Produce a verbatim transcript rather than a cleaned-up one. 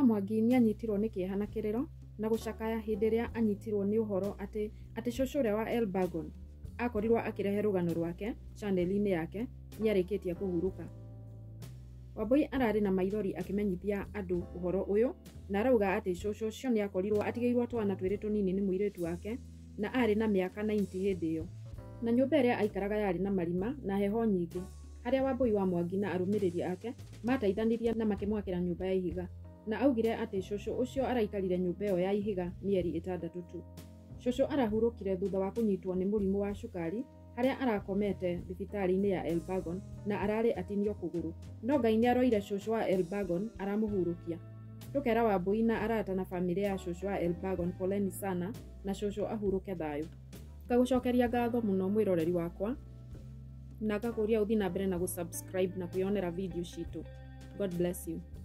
Mwangi nĩanyitirwo nĩ kĩeha na kĩrĩro na gũcakaya hĩndĩ ĩrĩa anyitirwo nĩ ũhoro atĩ atĩ cũcũ ũrĩa wa Elbagon akorirwo akĩrehe rũgano rwake channel-inĩ yake nĩarĩkĩtie kũhurũka. Wambui ararĩ na maithori akĩmenyithia andũ ũhoro ũyũ na arauga atĩ cũcũ ũcio nĩakorirwo atigĩirwo twana twĩrĩ tũnini nĩ mũirĩtu wake na arĩ na mĩaka ninety hĩndĩ ĩyo, na nyũmba ĩrĩa aikaraga yarĩ na marima na heho nyingĩ, harĩa Wambui wa Mwangi na arũmĩrĩri ake mateithanirie na makĩmwakĩra nyũmba ya ihiga, na augire atĩ cũcũ ũcio araikarire nyũmba ĩyo ya ihiga mĩeri ĩtandatũ tu. Cũcũ arahurũkire thutha wa kũnyitwo nĩ mũrimũ wa cukari harĩa arakomete thibitarĩ-inĩ ya Elbagon na ararĩ atinio kũgũrũ, no Ngai nĩaroire cũcũ wa Elbagon aramũhurũkia. Tũkera Wambui na arata na bamĩrĩ ya cũcũ wa Elbagon poleni sana na cũcũ ahurũke thayũ. Ngagũcokeria ngatho mũno mwĩroreri wakwa na ngakũria ũthiĩ na mbere na gũsubscribe na kwĩyonera video citũ. God bless you.